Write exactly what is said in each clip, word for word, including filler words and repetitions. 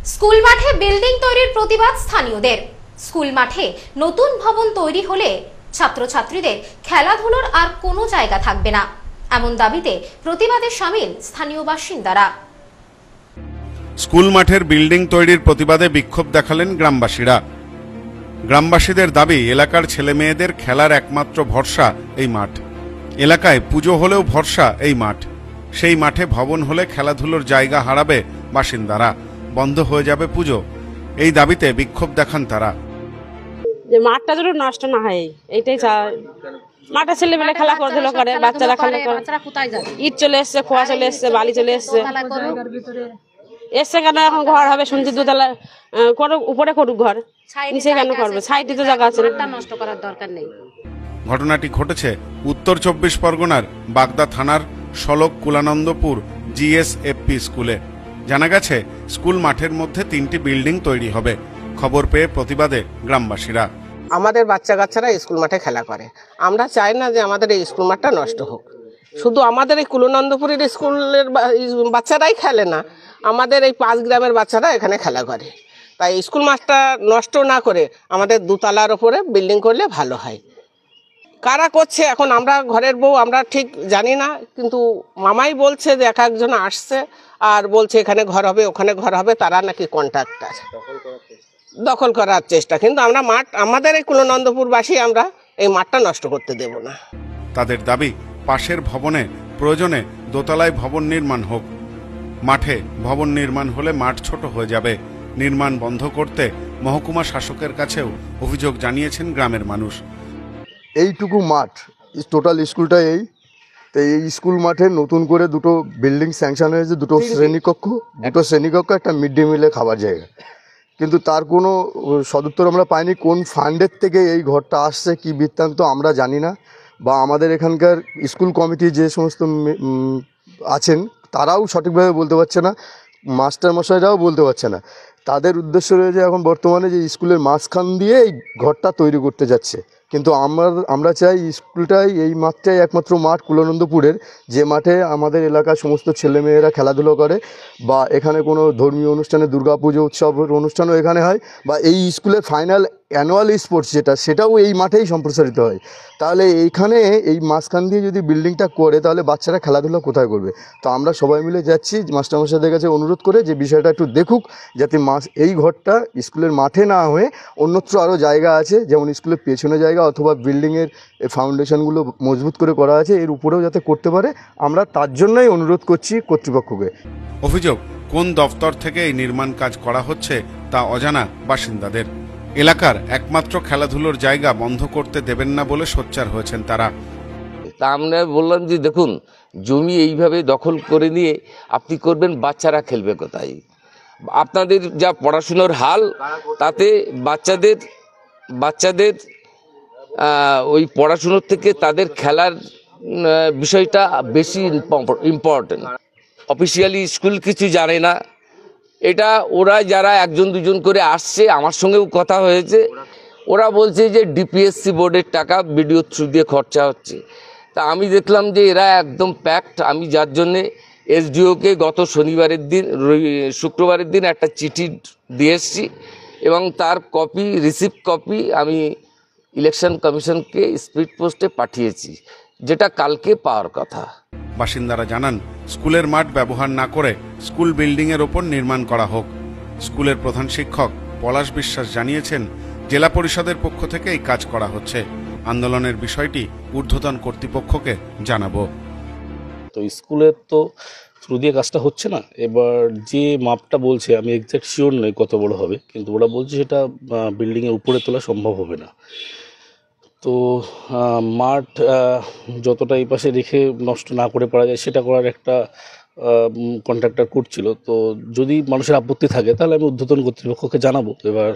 School মাঠে building তৈরির প্রতিবাদ স্থানীয়দের। স্কুল মাঠে নতুন ভবন তৈরি হলে ছাত্রছাত্রীদের খেলাধুলার আর কোনো জায়গা থাকবে না, এমন দাবিতে প্রতিবাদে শামিল স্থানীয় বাসিন্দারা। স্কুল মাঠের বিল্ডিং তৈরির প্রতিবাদে বিক্ষোভ দেখালেন গ্রামবাসীরা। গ্রামবাসীদের দাবি, এলাকার ছেলে মেয়েদের খেলার একমাত্র ভরসা এই মাঠ। এলাকায় পুজো হলেও ভরসা এই মাঠ। সেই মাঠে ভবন হলে খেলাধুলোর জায়গা হারাবে বাসিন্দারা, বন্ধ হয়ে যাবে পুজো। এই দাবিতে বিক্ষোভ দেখান তারা। যে মাঠটা যেন নষ্ট না হয়, এইটাই মাঠে ছেলেমেলে খেলা করে দিল করে, বাচ্চারা খেলা করে। ইট চলে এসছে, খোয়া চলে এসছে, বালি চলে এসছে, এসছে কেন এখন ঘর হবে শুনছি দুতলা করুক, উপরে করুক ঘর, নিচে কেন করবে? সাইডে তো জায়গা আছে, নষ্ট করার দরকার নেই। ঘটনাটি ঘটেছে উত্তর চব্বিশ পরগনার বাগদা থানার সলক কুলানন্দপুর জিএসএফপি স্কুলে। জানা গেছে, স্কুল মাঠের মধ্যে তিনটি বিল্ডিং তৈরি হবে। খবর পেয়ে প্রতিবাদে গ্রামবাসীরা। আমাদের বাচ্চা কাচ্চারা স্কুল মাঠে খেলা করে, আমরা চাই না যে আমাদের এই স্কুল মাঠটা নষ্ট হোক। শুধু আমাদের এই কুলানন্দপুরের স্কুলের বাচ্চারাই খেলে না, আমাদের এই পাঁচ গ্রামের বাচ্চারা এখানে খেলা করে। তাই স্কুল মাঠটা নষ্ট না করে আমাদের দুতলার ওপরে বিল্ডিং করলে ভালো হয়। কারা করছে এখন আমরা ঘরের বউ, আমরা ঠিক জানি না, কিন্তু মামাই বলছে যে এক একজন আসছে আর বলছে এখানে ঘর হবে, ওখানে ঘর হবে, তারা নাকি কন্ট্রাক্টর দখল করার চেষ্টা। কিন্তু আমরা মাঠ, আমাদের এই কুলানন্দপুরবাসী, আমরা এই মাঠটা নষ্ট করতে দেব না। তাদের দাবি, পাশের ভবনে প্রয়োজনে দোতলায় ভবন নির্মাণ হোক। মাঠে ভবন নির্মাণ হলে মাঠ ছোট হয়ে যাবে। নির্মাণ বন্ধ করতে মহকুমা শাসকের কাছেও অভিযোগ জানিয়েছেন গ্রামের মানুষ। এইটুকু মাঠ, টোটাল স্কুলটা এই, তো এই স্কুল মাঠে নতুন করে দুটো বিল্ডিং স্যাংশন হয়েছে, দুটো শ্রেণীকক্ষ, দুটো শ্রেণীকক্ষ, একটা মিড ডে মিলে খাবার জায়গা। কিন্তু তার কোনো সদুত্তর আমরা পাইনি। কোন ফান্ডের থেকে এই ঘরটা আসছে, কি বৃত্তান্ত আমরা জানি না, বা আমাদের এখানকার স্কুল কমিটি যে সমস্ত আছেন তারাও সঠিকভাবে বলতে পারছে না, মাস্টার মশাইরাও বলতে পারছে না। তাদের উদ্দেশ্য রয়েছে এখন বর্তমানে যে স্কুলের মাঝখান দিয়ে এই ঘরটা তৈরি করতে যাচ্ছে। কিন্তু আমরা আমরা চাই স্কুলটাই, এই মাঠটাই একমাত্র মাঠ কুলানন্দপুরের, যে মাঠে আমাদের এলাকার সমস্ত ছেলেমেয়েরা খেলাধুলো করে, বা এখানে কোনো ধর্মীয় অনুষ্ঠানে, দুর্গাপুজো উৎসবের অনুষ্ঠানও এখানে হয়, বা এই স্কুলের ফাইনাল অ্যানুয়াল স্পোর্টস যেটা, সেটাও এই মাঠেই সম্প্রসারিত হয়। তাহলে এইখানে এই মাঝখান দিয়ে যদি বিল্ডিংটা করে, তাহলে বাচ্চারা খেলাধুলা কোথায় করবে? তো আমরা সবাই মিলে যাচ্ছি মাস্টারমশাইদের কাছে অনুরোধ করে যে বিষয়টা একটু দেখুক, যাতে মাস এই ঘরটা স্কুলের মাঠে না হয়ে অন্যত্র আরও জায়গা আছে, যেমন স্কুলের পেছনে জায়গা অথবা বিল্ডিংয়ের ফাউন্ডেশনগুলো মজবুত করে করা আছে, এর উপরেও যাতে করতে পারে, আমরা তার জন্যই অনুরোধ করছি কর্তৃপক্ষকে। অভিযোগ, কোন দপ্তর থেকে এই নির্মাণ কাজ করা হচ্ছে তা অজানা বাসিন্দাদের। এলাকার একমাত্র খেলাধুলোর জায়গা বন্ধ করতে দেবেন না বলে সোচ্চার হয়েছেন তারা। তা আমরা বললাম যে দেখুন, জমি এইভাবে দখল করে নিয়ে আপনি করবেন, বাচ্চারা খেলবে কোথায়? আপনাদের যা পড়াশুনোর হাল, তাতে বাচ্চাদের বাচ্চাদের ওই পড়াশুনোর থেকে তাদের খেলার বিষয়টা বেশি ইম্পর্টেন্ট। অফিসিয়ালি স্কুল কিছু জানে না, এটা ওরা যারা একজন দুজন করে আসছে, আমার সঙ্গেও কথা হয়েছে, ওরা বলছে যে ডিপিএসসি বোর্ডের টাকা বিডিও থ্রু দিয়ে খরচা হচ্ছে। তা আমি দেখলাম যে এরা একদম প্যাক্ট। আমি যার জন্যে এসডিওকে গত শনিবারের দিন, শুক্রবারের দিন একটা চিঠি দিয়ে এসছি, এবং তার কপি, রিসিপ্ট কপি আমি ইলেকশন কমিশনকে স্পিড পোস্টে পাঠিয়েছি, যেটা কালকে পাওয়ার কথা। বাসিন্দারা জানান, স্কুলের মাঠ ব্যবহার না করে স্কুল বিল্ডিং এর ওপর নির্মাণ করা হোক। স্কুলের প্রধান শিক্ষক পলাশ বিশ্বাস জানিয়েছেন, জেলা পরিষদের পক্ষ থেকে এই কাজ করা হচ্ছে। আন্দোলনের বিষয়টি ঊর্ধ্বতন কর্তৃপক্ষকে জানাবো। তো স্কুলের তো থ্রু দিয়ে কাজটা হচ্ছে না। এবার যে মাপটা বলছে, আমি এক্সাক্ট শিওর নই কত বড় হবে, কিন্তু ওরা বলছে সেটা বিল্ডিংয়ের উপরে তোলা সম্ভব হবে না। তো মাঠ যতটা এই পাশে রেখে নষ্ট না করে পারা যায় সেটা করার একটা কন্ট্রাক্টর করছিল। তো যদি মানুষের আপত্তি থাকে তাহলে আমি ঊর্ধ্বতন কর্তৃপক্ষকে জানাবো। এবার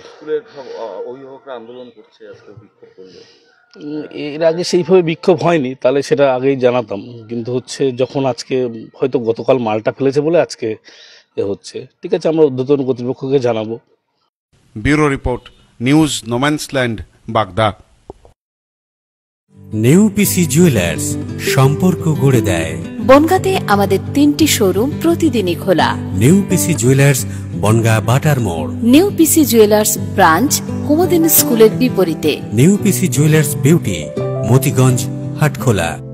আন্দোলন করছে, এর আগে সেইভাবে বিক্ষোভ হয়নি, তাহলে সেটা আগেই জানাতাম। কিন্তু হচ্ছে যখন আজকে হয়তো গতকাল মালটা ফেলেছে বলে আজকে এ হচ্ছে, ঠিক আছে, আমরা ঊর্ধ্বতন কর্তৃপক্ষকে জানাবো। ব্যুরো রিপোর্ট, নিউজ নোম্যান্সল্যান্ড, বাগদা। নেউপিসি জুয়েলার্স, সম্পর্ক গড়ে দেয়। বনগাঁতে আমাদের তিনটি শোরুম প্রতিদিনই খোলা। নিউ পিসি জুয়েলার্স, বনগাঁ বাটার মোড়। New PC jewellers branch Kumudini স্কুলের বিপরীতে। New PC jewellers beauty, Motiganj, Hatkhola.